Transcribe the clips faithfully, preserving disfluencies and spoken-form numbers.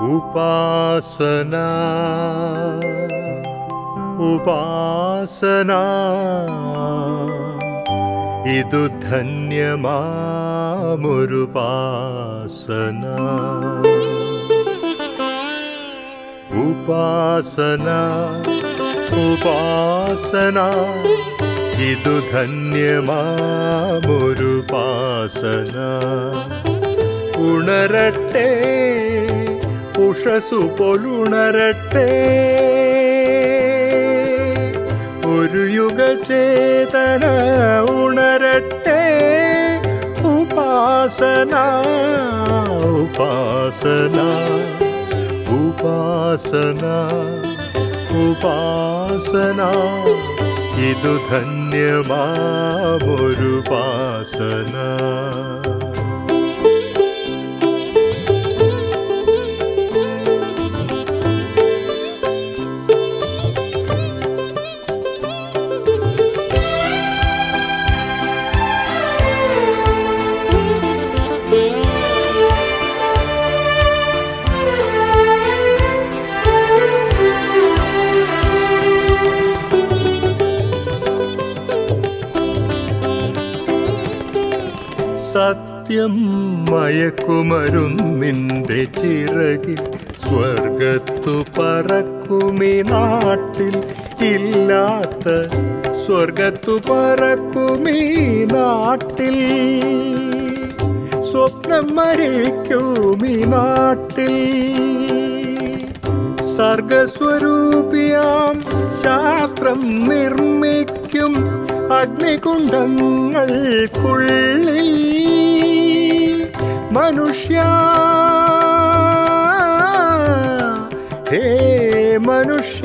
उपासना उपासना इदु धन्यमामुरुपासना उपासना उपासना इदु धन्यमामुरुपासना उणरट्टे उषसु पोलुणरट्टे ഒരു യുഗചേതന ഉണരട്ടെ ഉപാസന ഉപാസന ഉപാസന ഉപാസന ഇതു ധന്യമാമൊരുപാസന സത്യം മയക്കുമരുന്നിൻ്റെ ചിറകിൽ സ്വർഗത്തു പറക്കുമീ നാട്ടിൽ ഇല്ലാത്ത സ്വർഗത്തു പറക്കുമീ നാട്ടിൽ സ്വപ്നം മരിക്കുമീ നാട്ടിൽ സർഗസ്വരൂപിയാം ശാസ്ത്രം നിർമ്മിക്കും അഗ്നികുണ്ഡങ്ങൾക്കുള്ളിൽ മനുഷ്യ ഹേ മനുഷ്യ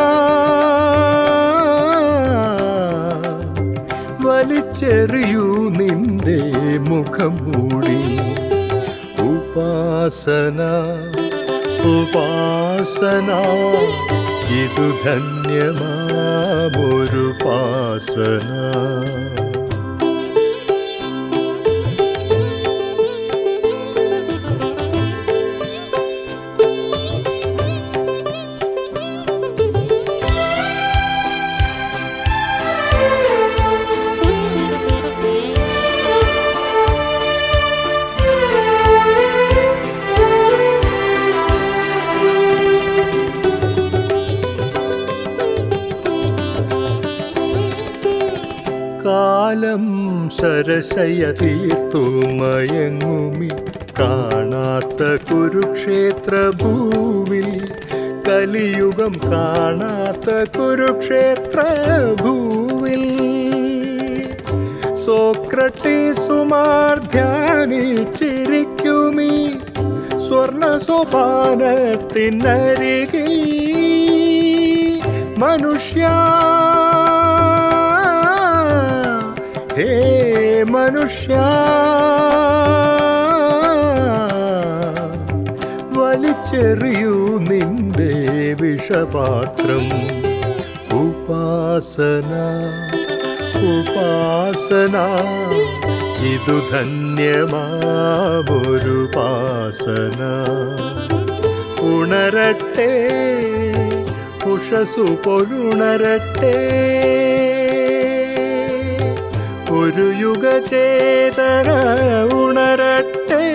വലിച്ചെറിയൂ നിന്റെ മുഖം മൂടി ഉപാസന ഉപാസന ഇതു ധന്യമാമൊരുപാസന കാലം ശരശയ തീർത്തു മയങ്ങുമി കാണാത്ത കുരുക്ഷേത്ര ഭൂവിൽ കലിയുഗം കാണാത്ത കുരുക്ഷേത്ര ഭൂവിൽ സോക്രട്ടീസുമാർ ധ്യാനിച്ചിരിക്കുമീ സ്വർണ സോപാനത്തിനരികിൽ മനുഷ്യ ഹേ മനുഷ്യ വലിച്ചെറിയൂ നിന്റെ വിഷപാത്രം ഉപാസന ഉപാസന ഇതു ധന്യമാമൊരുപാസന ഉണരട്ടെ ഉഷസു പൊലുണരട്ടെ ഒരു യുഗചേതന ഉണരട്ടെ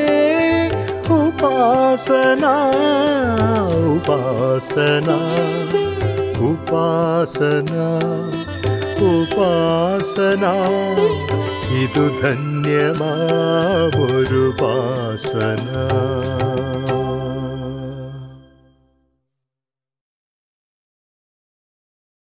ഉപാസന ഉപാസന ഉപാസന ഉപാസന ഇതു ധന്യമാമൊരുപാസന